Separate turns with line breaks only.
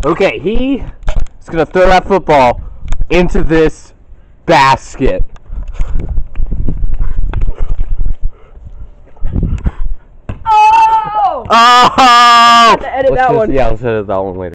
Okay, he is going to throw that football into this basket.
Oh!
Oh!
Edit that one.
Yeah, let's edit that one later.